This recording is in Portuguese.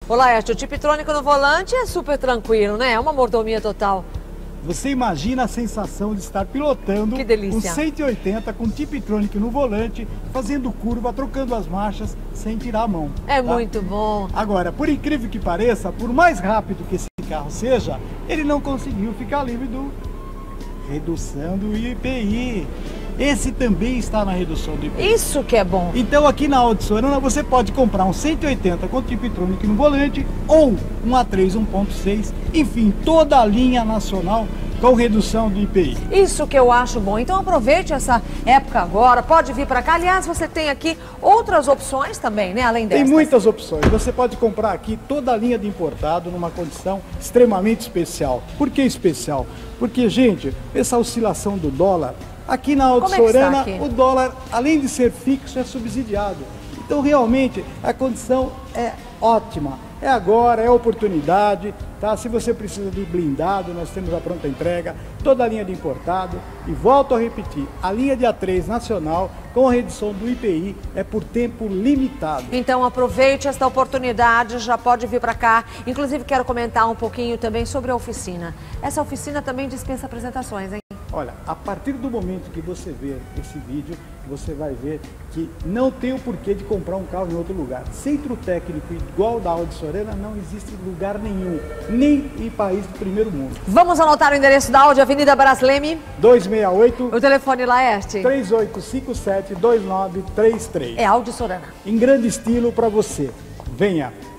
Olá, o Tiptronic no volante é super tranquilo, né? É uma mordomia total. Você imagina a sensação de estar pilotando Que delícia. um 180 com Tiptronic no volante, fazendo curva, trocando as marchas, sem tirar a mão. É tá? muito bom. Agora, por incrível que pareça, por mais rápido que esse carro seja, ele não conseguiu ficar livre do redução do IPI. Esse também está na redução do IPI. Isso que é bom. Então aqui na Audi Sorana você pode comprar um 180 com Tiptronic no volante ou um A3 1.6, enfim, toda a linha nacional com redução do IPI. Isso que eu acho bom. Então aproveite essa época agora, pode vir para cá. Aliás, você tem aqui outras opções também, né? Além dessas. Tem muitas opções. Você pode comprar aqui toda a linha de importado numa condição extremamente especial. Por que especial? Porque, gente, essa oscilação do dólar, aqui na Audi Sorana, o dólar, além de ser fixo, é subsidiado. Então, realmente, a condição é ótima. É agora, é oportunidade, tá? Se você precisa de blindado, nós temos a pronta entrega, toda a linha de importado. E volto a repetir, a linha de A3 nacional, com a redução do IPI, é por tempo limitado. Então aproveite esta oportunidade, já pode vir para cá. Inclusive quero comentar um pouquinho também sobre a oficina. Essa oficina também dispensa apresentações, hein? Olha, a partir do momento que você ver esse vídeo, você vai ver que não tem o porquê de comprar um carro em outro lugar. Centro técnico igual da Audi Sorana não existe em lugar nenhum, nem em país do primeiro mundo. Vamos anotar o endereço da Audi, Avenida Brasleme. 268. O telefone Laerte. 3857-2933. É Audi Sorana. Em grande estilo para você. Venha!